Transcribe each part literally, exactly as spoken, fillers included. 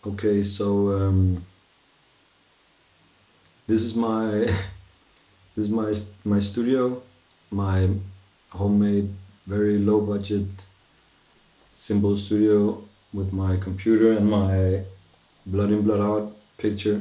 Okay, so um, this is my this is my my studio, my homemade, very low budget, simple studio with my computer and my blood in blood out picture.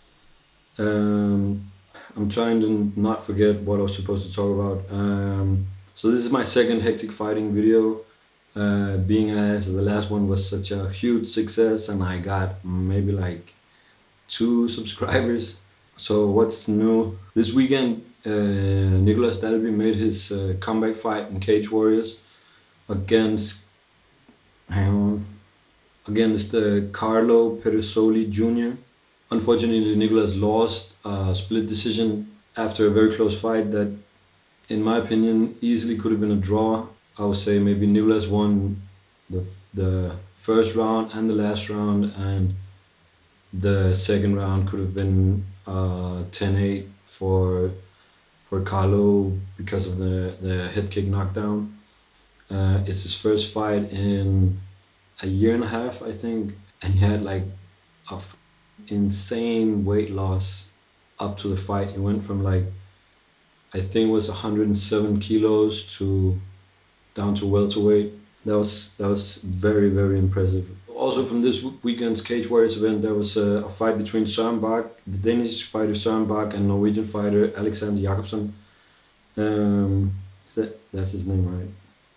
Um, I'm trying to not forget what I was supposed to talk about. Um, so this is my second hectic fighting video. Uh, being as the last one was such a huge success and I got maybe like two subscribers. So what's new? This weekend, uh, Nicolas Dalby made his uh, comeback fight in Cage Warriors against, hang on, against uh, Carlo Perisoli Junior Unfortunately, Nicolas lost a split decision after a very close fight that, in my opinion, easily could have been a draw. I would say maybe Nicolas won the, the first round and the last round, and the second round could have been uh, ten eight for for Carlo because of the, the head kick knockdown. Uh, it's his first fight in a year and a half, I think, and he had like a f- insane weight loss up to the fight. He went from like, I think it was one hundred seven kilos to down to welterweight. That was that was very very impressive. Also from this weekend's Cage Warriors event, there was a, a fight between Søren Bak, the Danish fighter Søren Bak, and Norwegian fighter Alexander Jacobsen. Um, that, that's his name, right?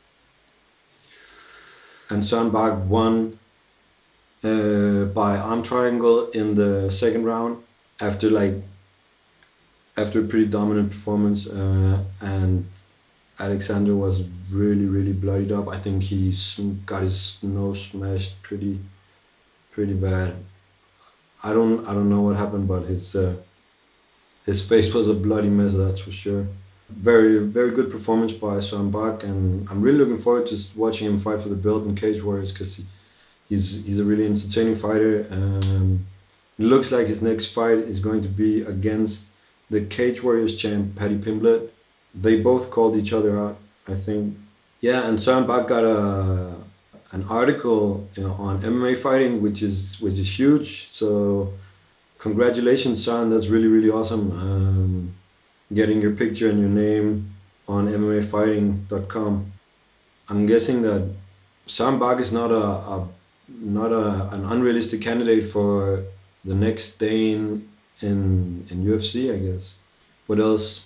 And Søren Bak won uh, by arm triangle in the second round after like after a pretty dominant performance, uh, and Alexander was really really bloodied up. I think he got his nose smashed pretty pretty bad. I don't I don't know what happened, but his uh, his face was a bloody mess, that's for sure. Very very good performance by Søren Bak, and I'm really looking forward to watching him fight for the belt in Cage Warriors because he, he's he's a really entertaining fighter. Um, it looks like his next fight is going to be against the Cage Warriors champ Paddy Pimblett. They both called each other out, I think. Yeah, and Søren Bak got a an article, you know, on M M A fighting, which is which is huge. So congratulations, Søren. That's really really awesome. Um, getting your picture and your name on M M A fighting dot com. I'm guessing that Søren Bak is not a, a not a an unrealistic candidate for the next Dane in in U F C, I guess. What else?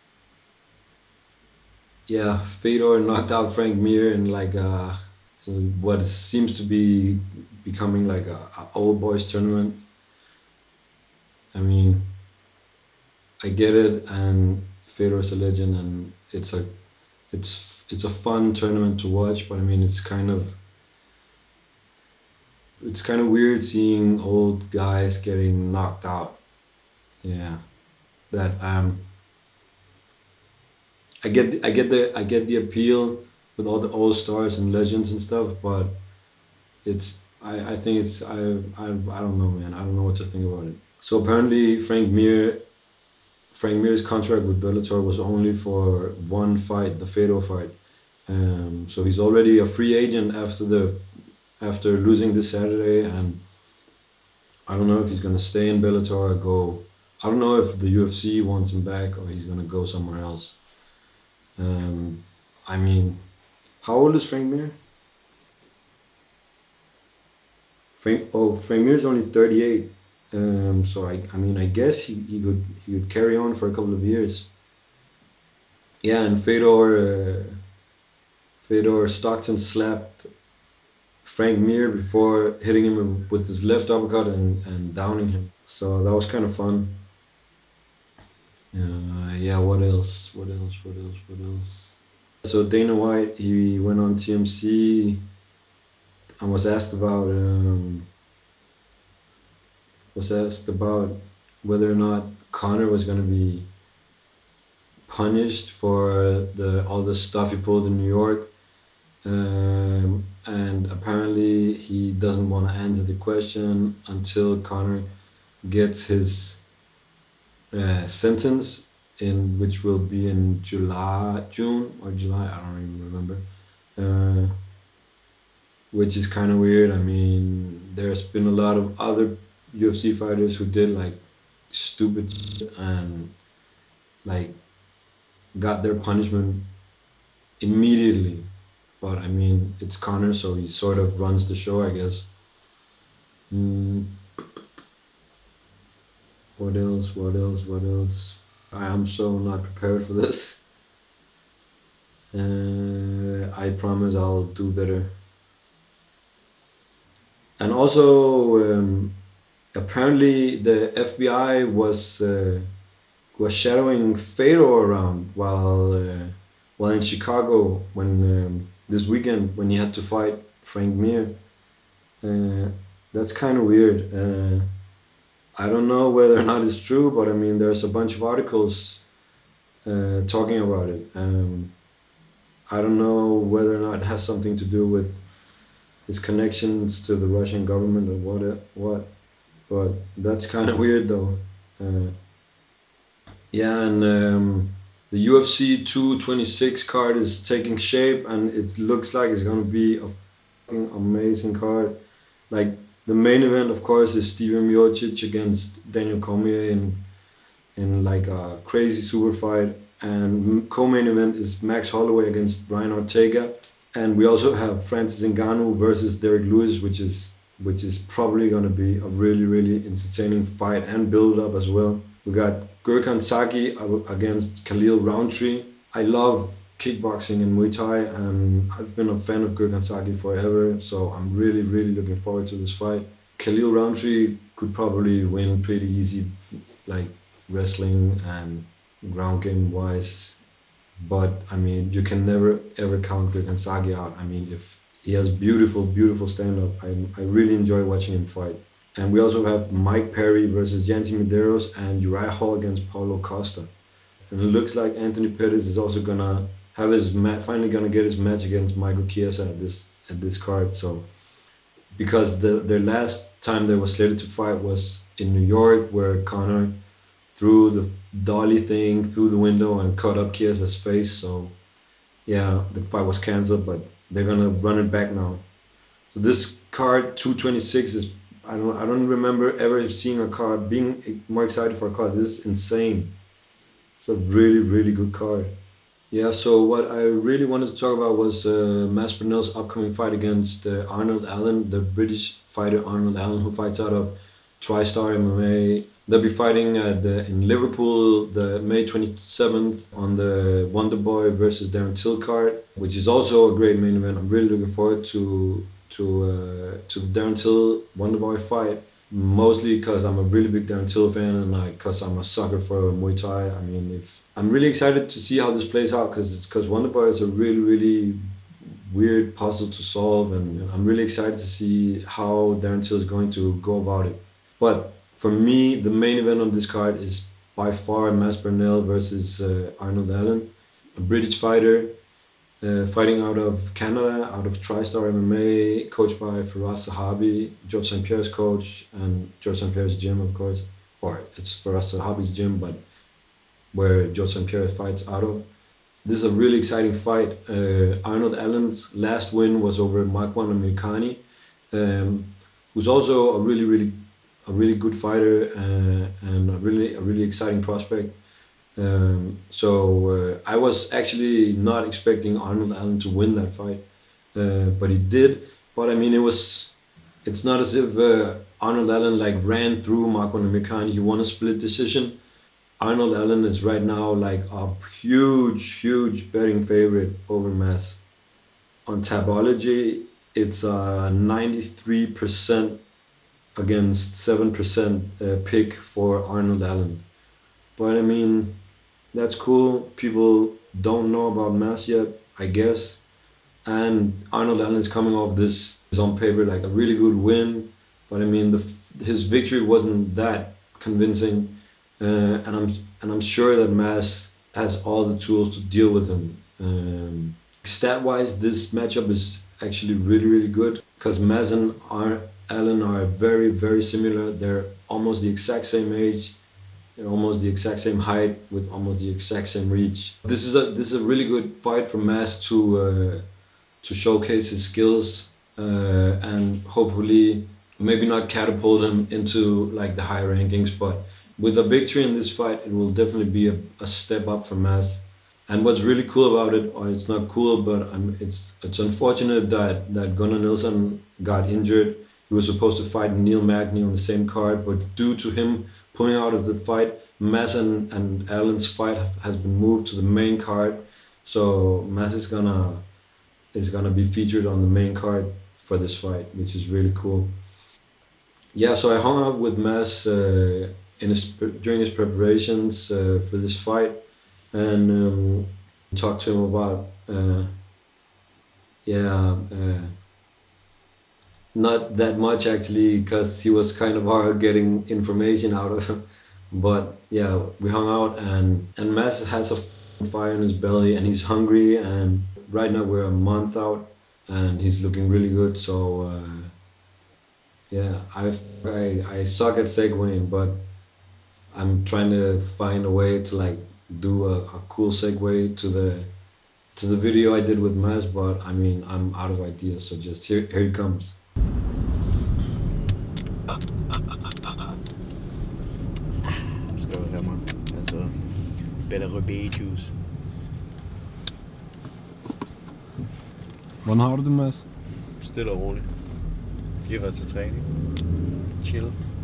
Yeah, Fedor knocked out Frank Mir in like uh, what seems to be becoming like a, a old boys tournament. I mean, I get it, and Fedor's a legend, and it's a it's it's a fun tournament to watch. But I mean, it's kind of it's kind of weird seeing old guys getting knocked out. Yeah, that um. I get the, I get the I get the appeal with all the old stars and legends and stuff, but it's I, I think it's I, I I don't know, man. I don't know what to think about it. So apparently Frank Mir Frank Mir's contract with Bellator was only for one fight, the Fedor fight. Um, so he's already a free agent after the after losing this Saturday, and I don't know if he's gonna stay in Bellator or go. I don't know if the U F C wants him back or he's gonna go somewhere else. Um, I mean, how old is Frank Mir? Frank, oh, Frank Mir is only thirty-eight. Um, so I, I mean, I guess he, he could he could carry on for a couple of years. Yeah, and Fedor, uh, Fedor Stockton slapped Frank Mir before hitting him with his left uppercut and, and downing him. So that was kind of fun. Uh, yeah, what else? What else? What else? What else? So Dana White, he went on T M C and was asked about um, was asked about whether or not Conor was going to be punished for the all the stuff he pulled in New York, um, and apparently he doesn't want to answer the question until Conor gets his Uh, sentence, in which will be in July, June or July, I don't even remember. Uh, which is kind of weird. I mean, there's been a lot of other U F C fighters who did like stupid shit and like got their punishment immediately. But I mean, it's Conor, so he sort of runs the show, I guess. Mm. What else? What else? What else? I am so not prepared for this. Uh, I promise I'll do better. And also, um, apparently the F B I was uh, was shadowing Fedor around while uh, while in Chicago when um, this weekend when he had to fight Frank Mir. Uh, that's kind of weird. Uh, I don't know whether or not it's true, but I mean, there's a bunch of articles uh, talking about it. Um, I don't know whether or not it has something to do with his connections to the Russian government or what, what. But that's kind of weird though. Uh, yeah, and um, the U F C two twenty-six card is taking shape, and it looks like it's gonna be a fucking amazing card. Like, the main event, of course, is Stipe Miocic against Daniel Cormier in in like a crazy super fight, and co-main event is Max Holloway against Brian Ortega, and we also have Francis Ngannou versus Derek Lewis, which is which is probably gonna be a really really entertaining fight and build up as well. We got Gurkhan Saki against Khalil Roundtree. I love kickboxing and Muay Thai, and I've been a fan of Gurkhan Saki forever, so I'm really, really looking forward to this fight. Khalil Roundtree could probably win pretty easy, like wrestling and ground game wise, but I mean, you can never ever count Gurkhan Saki out. I mean, if he has beautiful, beautiful stand-up, I, I really enjoy watching him fight. And we also have Mike Perry versus Yancy Medeiros and Uriah Hall against Paulo Costa. And it looks like Anthony Pettis is also gonna have his mat, finally gonna get his match against Michael Chiesa at this at this card. So, because the their last time they were slated to fight was in New York, where Conor threw the dolly thing through the window and cut up Chiesa's face. So, yeah, the fight was canceled, but they're gonna run it back now. So this card two twenty-six is, I don't I don't remember ever seeing a card being more excited for a card. This is insane. It's a really really good card. Yeah, so what I really wanted to talk about was uh, Mas Burnell's upcoming fight against uh, Arnold Allen, the British fighter Arnold Allen, who fights out of TriStar M M A. They'll be fighting at uh, in Liverpool the May twenty-seventh on the Wonderboy versus Darren Till card, which is also a great main event. I'm really looking forward to to uh, to the Darren Till Wonderboy fight. Mostly because I'm a really big Darren Till fan, and like because I'm a sucker for Muay Thai. I mean, if I'm really excited to see how this plays out, because it's because Wonderboy is a really really weird puzzle to solve, and I'm really excited to see how Darren Till is going to go about it. But for me, the main event on this card is by far Mas Burnell versus uh, Arnold Allen, a British fighter. Uh, fighting out of Canada, out of TriStar M M A, coached by Faraz Sahabi, George Saint Pierre's coach, and George Saint Pierre's gym, of course. Or it's Faraz Sahabi's gym, but where George Saint Pierre fights out of. This is a really exciting fight. Uh, Arnold Allen's last win was over Marwan Amirkhani, um, who's also a really, really, a really good fighter uh, and a really, a really exciting prospect. Um, so uh, I was actually not expecting Arnold Allen to win that fight, uh, but he did. But I mean, it was, it's not as if uh, Arnold Allen like ran through Marwan Amirkhani. He won a split decision. Arnold Allen is right now like a huge, huge betting favorite over Mas. On Tabology, it's a ninety-three percent against seven percent uh, pick for Arnold Allen. But I mean, that's cool. People don't know about Mas yet, I guess. And Arnold Allen is coming off this, is on paper like a really good win. But I mean, the his victory wasn't that convincing. Uh, and I'm and I'm sure that Mas has all the tools to deal with him. Um, Stat-wise, this matchup is actually really, really good, because Mas and Ar Allen are very, very similar. They're almost the exact same age. They're almost the exact same height with almost the exact same reach. This is a this is a really good fight for Mas to uh, to showcase his skills uh, and hopefully maybe not catapult him into like the higher rankings, but with a victory in this fight, it will definitely be a, a step up for Mas. And what's really cool about it, or it's not cool, but um, it's it's unfortunate that that Gunnar Nilsson got injured. He was supposed to fight Neil Magny on the same card, but due to him pulling out of the fight, Mas and, and Allen's fight has been moved to the main card. So Mas is gonna is gonna be featured on the main card for this fight, which is really cool. Yeah, so I hung out with Mas uh, in his, during his preparations uh, for this fight, and um, talked to him about uh, yeah uh, not that much actually, because he was kind of hard getting information out of him. But yeah, we hung out, and and Mas has a fire in his belly, and he's hungry, and right now we're a month out and he's looking really good. So uh, yeah, I, I I suck at segueing, but I'm trying to find a way to like do a, a cool segue to the to the video I did with Mas, but I mean I'm out of ideas, so just here here he comes. Skal du have mig? Altså, Bella Rubé juice. Hvordan har du det, Mas? Stille og roligt. Vi har været til træning. Chill.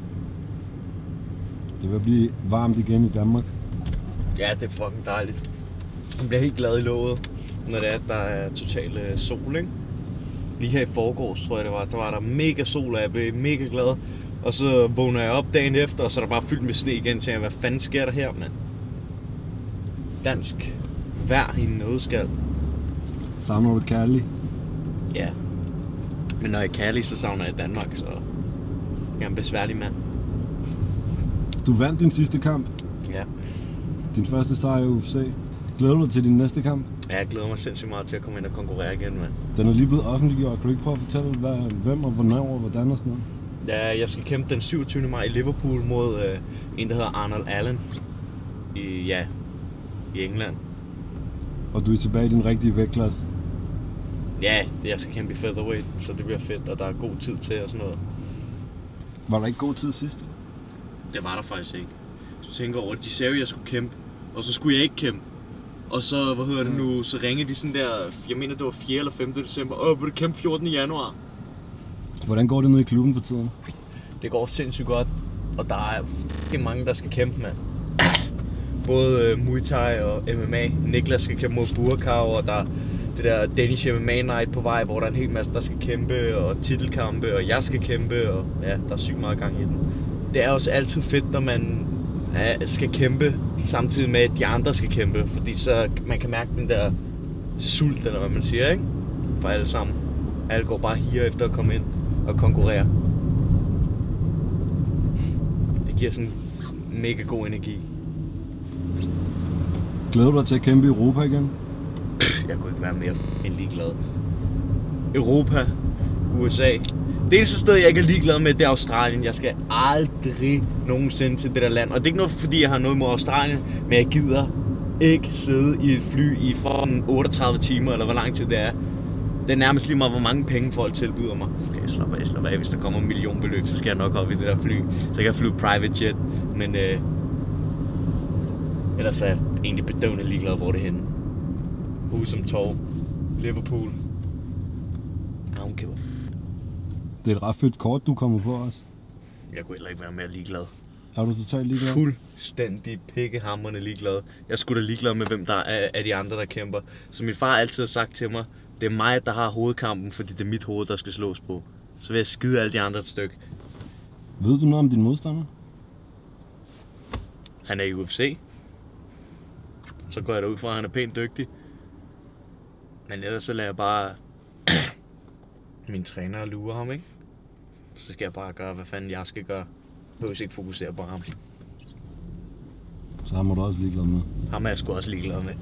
Det vil blive varmt igen i Danmark. Ja, det er fucking dejligt. Man bliver helt glad i låget, når det er, at der er total øh, sol, ikke? Lige her i forgårs, tror jeg det var, der var der mega sol, og jeg blev mega glad. Og så vågner jeg op dagen efter, og så er der bare fyldt med sne igen, så jeg, hvad fanden sker der her, mand? Dansk vejr i en nødskal. Savner du kærlig? Ja. Men når jeg er kærlig, så savner jeg Danmark, så jeg er en besværlig mand. Du vandt din sidste kamp. Ja. Din første sejr i U F C. Glæder du dig til din næste kamp? Ja, jeg glæder mig sindssygt meget til at komme ind og konkurrere igen, mand. Den er lige blevet offentliggjort. Kan du ikke prøve at fortælle, hvad, hvem og hvornår og hvordan og sådan noget? Ja, jeg skal kæmpe den syvogtyvende maj i Liverpool mod øh, en, der hedder Arnold Allen. I, ja, i England. Og du er tilbage i din rigtige vægtklasse? Ja, jeg skal kæmpe i featherweight, så det bliver fedt, og der er god tid til og sådan noget. Var der ikke god tid sidst? Det var der faktisk ikke. Så tænker over, at de sagde, at jeg skulle kæmpe, og så skulle jeg ikke kæmpe. Og så, hvad hedder det nu, så ringede de sådan der, jeg mener det var fjerde eller femte december, åh, vil du kæmpe fjortende januar? Hvordan går det nede i klubben for tiden? Det går sindssygt godt, og der er rigtig mange, der skal kæmpe, mand. Både uh, Muay Thai og M M A. Niklas skal kæmpe mod Burkau, og der er det der Danish M M A Night på vej, hvor der er en hel masse, der skal kæmpe, og titelkampe, og jeg skal kæmpe, og ja, der er sygt meget gang i den. Det er også altid fedt, når man ja, skal kæmpe, samtidig med, at de andre skal kæmpe, fordi så man kan mærke den der sult, eller hvad man siger, ikke? For alle sammen. Alle går bare her efter at komme ind og konkurrere. Det giver sådan mega god energi. Glæder du dig til at kæmpe i Europa igen? Jeg kunne ikke være mere end ligeglad. Europa, U S A. Det eneste sted, jeg ikke er ligeglad med, det er Australien. Jeg skal aldrig nogensinde til det der land. Og det er ikke noget, fordi jeg har noget mod Australien, men jeg gider ikke sidde i et fly i for otteogtredive timer, eller hvor lang tid det er. Det er nærmest lige meget, hvor mange penge folk tilbyder mig. Okay, slap af, slap af. Hvis der kommer en millionbeløb, så skal jeg nok op i det der fly. Så jeg kan flyve private jet, men øh, ellers er jeg egentlig bedøvende ligeglad, hvor det er henne. Hus om Torv, Liverpool. I don't give a f***. Det er et ret fedt kort, du kommer på os. Jeg kunne heller ikke være mere ligeglad. Er du totalt ligeglad? Fuldstændig pikkehamrende ligeglad. Jeg skulle da ligeglad med, hvem der er af de andre, der kæmper. Så min far altid har sagt til mig, det er mig, der har hovedkampen, fordi det er mit hoved, der skal slås på. Så vil jeg skide alle de andre et stykke. Ved du noget om din modstander? Han er i U F C. Så går jeg da ud fra, at han er pænt dygtig. Men ellers så lader jeg bare min træner lure ham, ikke? Så skal jeg bare gøre, hvad fanden jeg skal gøre. Jeg behøver ikke fokusere på ham. Så ham må du også ligeglad med. Ham er jeg sgu også ligeglad med.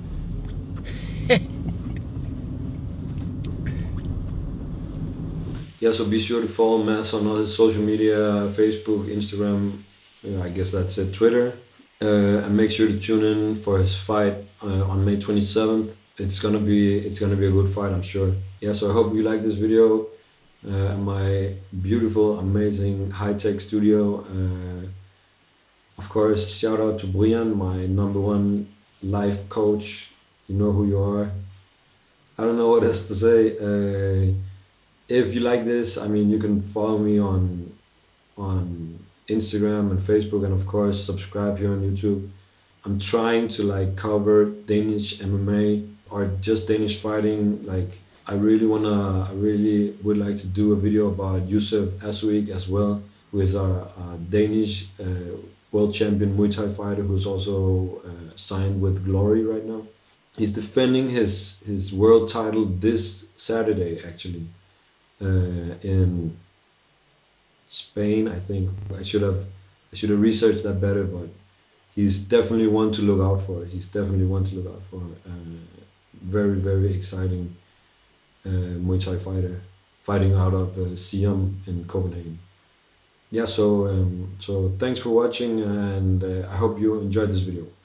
Yeah, so be sure to follow Mas on all his social media, Facebook, Instagram, yeah, I guess that's it, Twitter. Uh, and make sure to tune in for his fight uh, on May twenty-seventh. It's gonna be it's gonna be a good fight, I'm sure. Yeah, so I hope you like this video. uh, my beautiful, amazing high-tech studio. Uh, of course, shout out to Brian, my number one life coach. You know who you are. I don't know what else to say. Uh, if you like this, I mean, you can follow me on on Instagram and Facebook, and of course, subscribe here on YouTube. I'm trying to like cover Danish M M A or just Danish fighting. Like I really wanna, I really would like to do a video about Yusuf Asuik as well, who is a, a Danish uh, world champion Muay Thai fighter who's also uh, signed with Glory right now. He's defending his his world title this Saturday actually uh, in Spain, I think. I should have I should have researched that better, but he's definitely one to look out for. He's definitely one to look out for. Uh, very very exciting uh, Muay Thai fighter, fighting out of uh, Siam in Copenhagen. Yeah, so um, so thanks for watching, and uh, I hope you enjoyed this video.